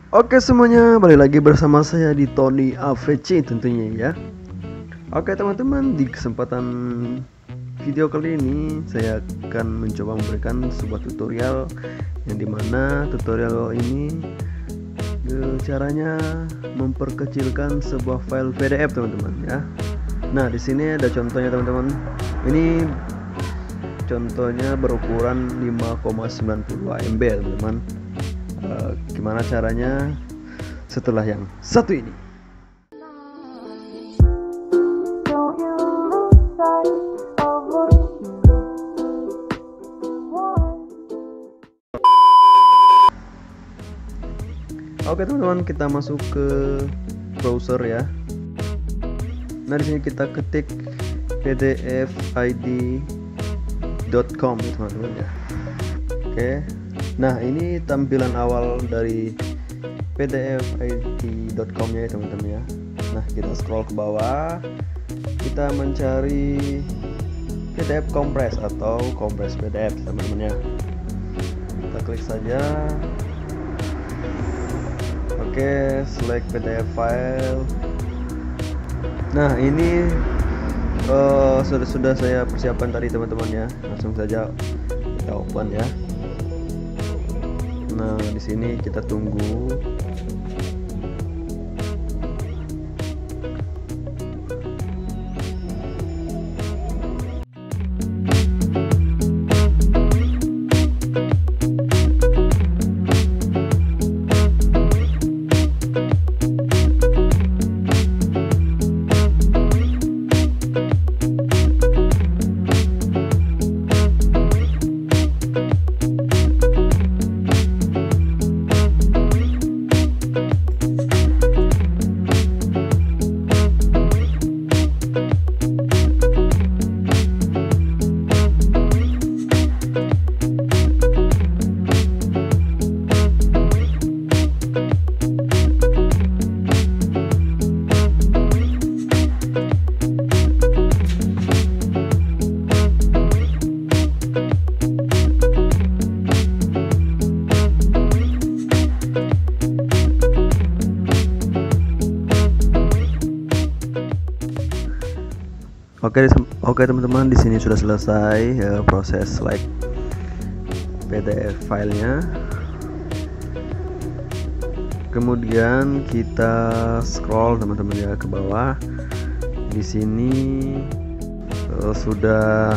Oke semuanya, balik lagi bersama saya di Tony AVC tentunya ya. Oke teman-teman, di kesempatan video kali ini saya akan mencoba memberikan sebuah tutorial yang dimana tutorial ini caranya memperkecilkan sebuah file PDF teman-teman ya. Nah di sini ada contohnya teman-teman. Ini contohnya berukuran 5,92 MB teman-teman. Gimana caranya setelah yang satu ini? Oke teman-teman, kita masuk ke browser ya. Nah di sini kita ketik pdfid.com ya teman-teman ya. Oke. Nah ini tampilan awal dari pdfid.com nya ya teman-teman ya. Nah kita scroll ke bawah, kita mencari PDF compress atau compress PDF teman-teman ya. Kita klik saja. Oke, select PDF file. Nah ini sudah saya persiapkan tadi teman-teman ya. Langsung saja kita open ya. Nah, di sini kita tunggu. Oke teman-teman, di sini sudah selesai proses select PDF filenya. Kemudian kita scroll teman-teman ya ke bawah. Di sini sudah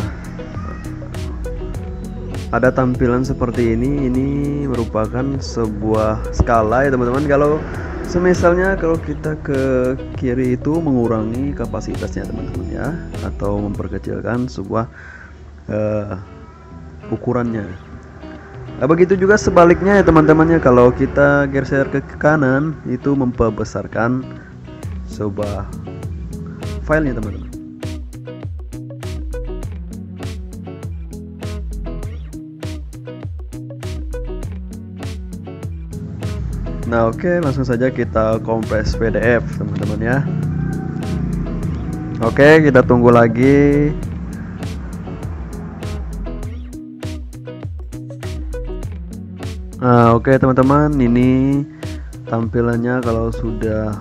ada tampilan seperti ini. Ini merupakan sebuah skala ya teman-teman. Kalau semisalnya kalau kita ke kiri itu mengurangi kapasitasnya teman-teman ya, atau memperkecilkan sebuah ukurannya. Nah, begitu juga sebaliknya ya teman-temannya, kalau kita geser ke kanan itu membesarkan sebuah filenya teman-teman. Nah oke, langsung saja kita kompres PDF teman-teman ya. Oke, kita tunggu lagi. Nah oke teman-teman, ini tampilannya kalau sudah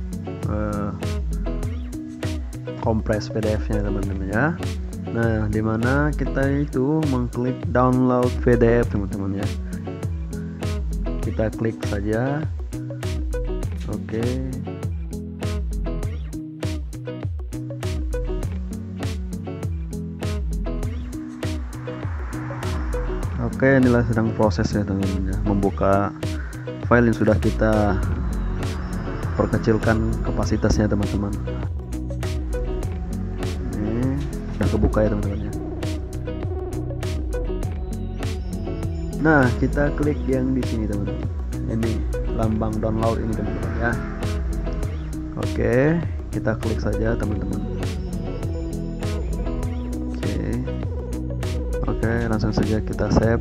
kompres PDF nya teman-teman ya. Nah dimana kita itu mengklik download PDF teman-teman ya. Kita klik saja. Oke. Oke, inilah sedang proses ya teman-teman ya, membuka file yang sudah kita perkecilkan kapasitasnya teman-teman. Ini sudah kebuka ya teman-teman ya. Nah, kita klik yang di sini teman-teman. Ini lambang download ini teman-teman ya. Oke, kita klik saja teman-teman. Oke, langsung saja kita save.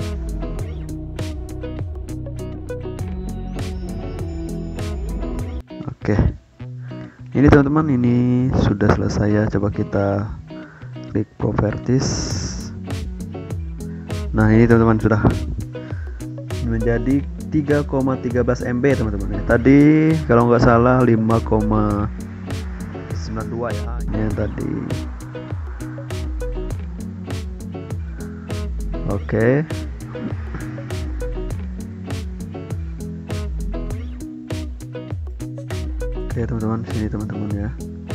Oke. Ini teman-teman, ini sudah selesai ya. Coba kita klik properties. Nah ini teman-teman sudah menjadi 3,13 MB teman-teman ya. Tadi kalau nggak salah 5,92 ya yang tadi. Oke. Oke teman-teman, sini teman-teman ya.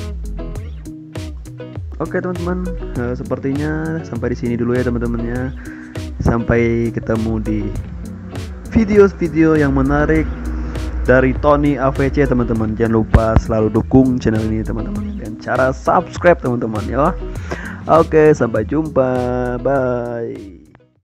Oke teman-teman, sepertinya sampai di sini dulu ya teman-teman ya. Sampai ketemu di video-video yang menarik dari Tony AVC teman-teman. Jangan lupa selalu dukung channel ini teman-teman dengan cara subscribe teman-teman ya. Oke, sampai jumpa. Bye.